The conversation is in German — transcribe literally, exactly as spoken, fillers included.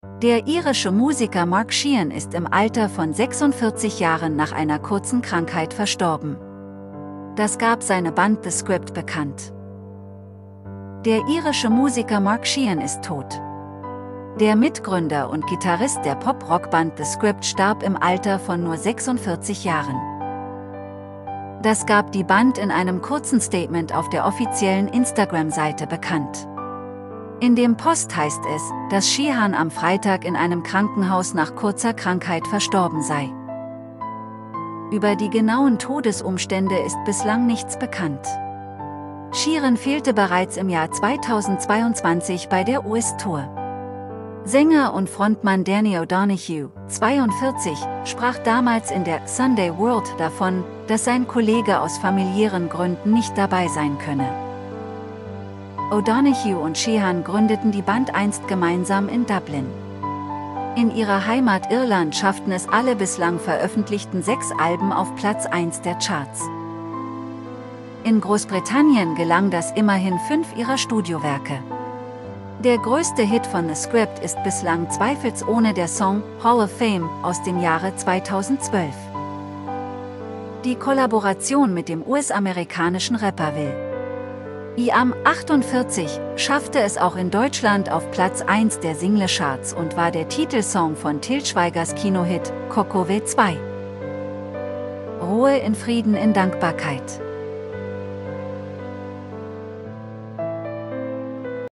Der irische Musiker Mark Sheehan ist im Alter von sechsundvierzig Jahren nach einer kurzen Krankheit verstorben. Das gab seine Band The Script bekannt. Der irische Musiker Mark Sheehan ist tot. Der Mitgründer und Gitarrist der Pop-Rock-Band The Script starb im Alter von nur sechsundvierzig Jahren. Das gab die Band in einem kurzen Statement auf der offiziellen Instagram-Seite bekannt. In dem Post heißt es, dass Sheehan am Freitag in einem Krankenhaus nach kurzer Krankheit verstorben sei. Über die genauen Todesumstände ist bislang nichts bekannt. Sheehan fehlte bereits im Jahr zweitausendzweiundzwanzig bei der U S-Tour. Sänger und Frontmann Danny O'Donoghue, zweiundvierzig, sprach damals in der Sunday World davon, dass sein Kollege aus familiären Gründen nicht dabei sein könne. O'Donoghue und Sheehan gründeten die Band einst gemeinsam in Dublin. In ihrer Heimat Irland schafften es alle bislang veröffentlichten sechs Alben auf Platz eins der Charts. In Großbritannien gelang das immerhin fünf ihrer Studiowerke. Der größte Hit von The Script ist bislang zweifelsohne der Song Hall of Fame aus dem Jahre zweitausendzwölf. Die Kollaboration mit dem U S-amerikanischen Rapper Will I Am, achtundvierzig, schaffte es auch in Deutschland auf Platz eins der Singlecharts und war der Titelsong von Til Schweigers Kinohit Coco W zwei. Ruhe in Frieden in Dankbarkeit.